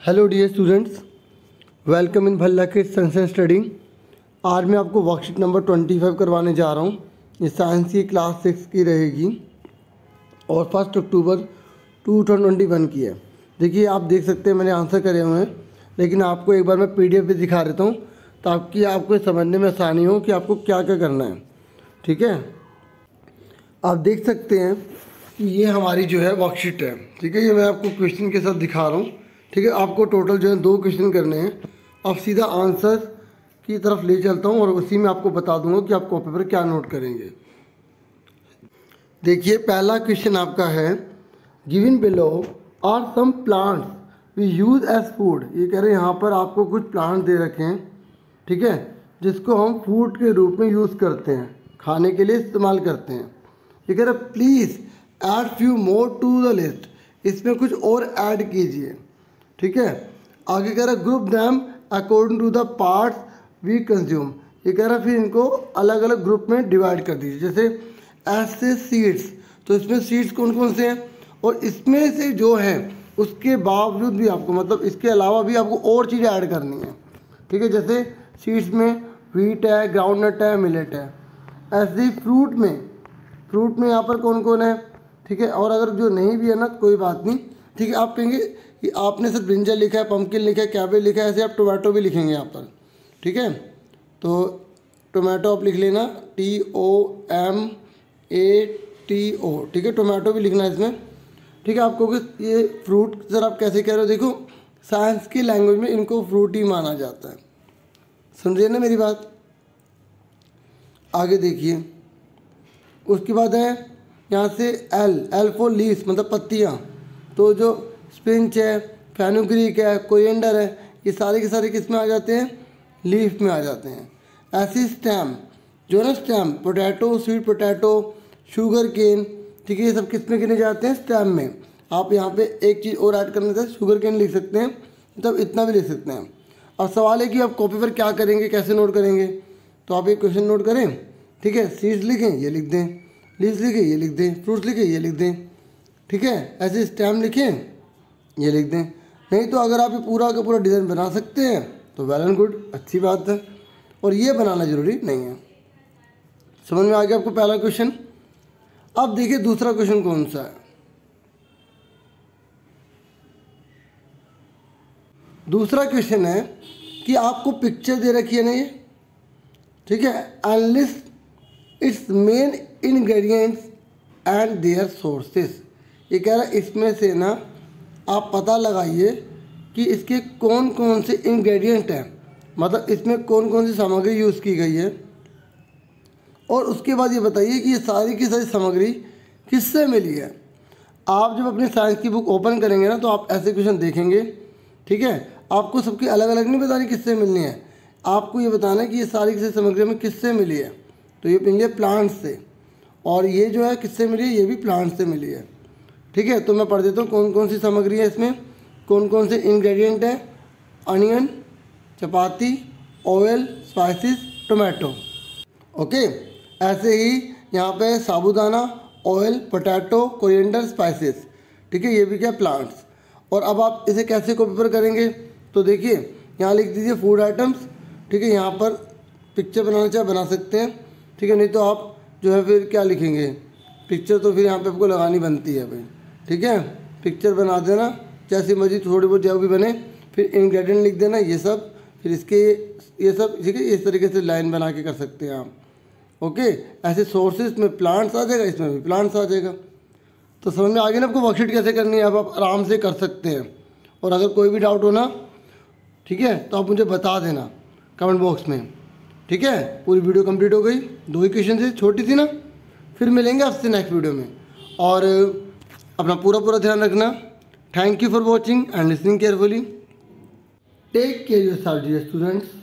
Hello dear students, welcome in Bhalla के science and study. आज मैं आपको वर्कशीट नंबर 25 करवाने जा रहा हूँ। ये साइंस की क्लास 6 की रहेगी और 1 अक्टूबर 2021 की है। देखिए, आप देख सकते हैं मैंने आंसर करे हुए हैं, लेकिन आपको एक बार मैं PDF पे दिखा देता हूँ ताकि आपको समझने में आसानी हो कि आपको क्या क्या करना है। ठीक है, आप देख सकते हैं कि ये हमारी जो है वर्कशीट है। ठीक है, ये मैं आपको क्वेश्चन के साथ दिखा रहा हूँ। ठीक है, आपको टोटल जो है 2 क्वेश्चन करने हैं। अब सीधा आंसर की तरफ ले चलता हूँ और उसी में आपको बता दूंगा कि आप कॉपी पर क्या नोट करेंगे। देखिए, पहला क्वेश्चन आपका है, given below are some plants we use as food. ये कह रहे हैं यहाँ पर आपको कुछ प्लांट दे रखे हैं, ठीक है, जिसको हम फूड के रूप में यूज़ करते हैं, खाने के लिए इस्तेमाल करते हैं। ये कह रहे हैं please add few more to the list, इसमें कुछ और ऐड कीजिए। ठीक है, आगे कह रहा है group them according to the parts we consume. ये कह रहा है फिर इनको अलग अलग ग्रुप में डिवाइड कर दीजिए। जैसे ऐसे सीड्स, तो इसमें सीड्स कौन कौन से हैं, और इसमें से जो है उसके बावजूद भी आपको, मतलब इसके अलावा भी आपको और चीज़ें ऐड करनी है। ठीक है, जैसे सीड्स में व्हीट है, ग्राउंडनट है, मिलेट है। ऐसे ही फ्रूट में यहाँ पर कौन कौन है। ठीक है, और अगर जो नहीं भी है ना कोई बात नहीं। ठीक है, आप कहेंगे कि आपने सिर्फ ब्रिंजल लिखा है, पम्पकिन लिखा है, कैबेज लिखा है, ऐसे आप टोमेटो भी लिखेंगे यहाँ पर। ठीक है, तो टोमेटो आप लिख लेना TOMATO। ठीक है, टोमेटो भी लिखना है इसमें। ठीक है, आपको ये फ्रूट सर आप कैसे कह रहे हो, देखो साइंस की लैंग्वेज में इनको फ्रूट ही माना जाता है। समझिए ना मेरी बात। आगे देखिए, उसके बाद है यहाँ से L फॉर लीव्स, मतलब पत्तियाँ। तो जो स्पिंच है, फेनुग्रीक है, कोरिएंडर है, ये सारे के सारे किस में आ जाते हैं, लीफ में आ जाते हैं। ऐसी स्टेम जो है ना, stem potato, sweet potato, sugar cane, ठीक है, ये सब किस में गिने जाते हैं, स्टेम में। आप यहाँ पे एक चीज़ और ऐड करना चाहते, शुगर केन लिख सकते हैं, मतलब इतना भी लिख सकते हैं। अब सवाल है कि आप कॉपी पर क्या करेंगे, कैसे नोट करेंगे। तो आप एक क्वेश्चन नोट करें। ठीक है, सीड्स लिखें, ये लिख दें, लीव्स लिखें, ये लिख दें, फ्रूट्स लिखें, ये लिख दें। ठीक है, ऐसे स्टेम लिखें, ये लिख दें। नहीं तो अगर आप ये पूरा का पूरा डिज़ाइन बना सकते हैं तो वेल एंड गुड, अच्छी बात है, और ये बनाना ज़रूरी नहीं है। समझ में आ गया आपको पहला क्वेश्चन। अब देखिए दूसरा क्वेश्चन कौन सा है। दूसरा क्वेश्चन है कि आपको पिक्चर दे रखी है ना ये, ठीक है, and list its main ingredients and their sources. ये कह रहा है इसमें से ना आप पता लगाइए कि इसके कौन कौन से इंग्रेडिएंट हैं, मतलब इसमें कौन कौन सी सामग्री यूज़ की गई है, और उसके बाद ये बताइए कि ये सारी की सारी सामग्री किससे मिली है। आप जब अपनी साइंस की बुक ओपन करेंगे ना तो आप ऐसे क्वेश्चन देखेंगे। ठीक है, आपको सबकी अलग अलग नहीं बतानी किससे मिलनी है, आपको ये बताना है कि ये सारी की सारी सामग्री हमें किससे मिली है। तो ये मिली है प्लांट से, और ये जो है किससे मिली है, ये भी प्लांट से मिली है। ठीक है, तो मैं पढ़ देता हूँ कौन कौन सी सामग्री है इसमें, कौन कौन से इंग्रेडिएंट हैं। Onion, chapati, oil, spices, tomato. Okay, ऐसे ही यहाँ पे sabudana, oil, potato, coriander, spices. ठीक है, ये भी क्या, प्लांट्स। और अब आप इसे कैसे कॉपी पर करेंगे, तो देखिए यहाँ लिख दीजिए फूड आइटम्स। ठीक है, यहाँ पर पिक्चर बनाना चाहे बना सकते हैं। ठीक है, नहीं तो आप जो है फिर क्या लिखेंगे, पिक्चर तो फिर यहाँ पे आपको लगानी बनती है भाई। ठीक है, पिक्चर बना देना, जैसी मर्जी थोड़ी बहुत जो भी बने, फिर इंग्रेडिएंट लिख देना ये सब, फिर इसके ये सब। ठीक है, इस तरीके से लाइन बना के कर सकते हैं आप। ओके, ऐसे सोर्सेज में प्लांट्स आ जाएगा, इसमें भी प्लांट्स आ जाएगा। तो समझ में आ गया ना आपको वर्कशीट कैसे करनी है, अब आप आराम से कर सकते हैं। और अगर कोई भी डाउट हो ना, ठीक है, तो आप मुझे बता देना कमेंट बॉक्स में। ठीक है, पूरी वीडियो कंप्लीट हो गई, 2 ही क्वेश्चन से, छोटी थी ना। फिर मिलेंगे आपसे नेक्स्ट वीडियो में, और अपना पूरा ध्यान रखना। Thank you for watching and listening carefully. Take care yourself dear students.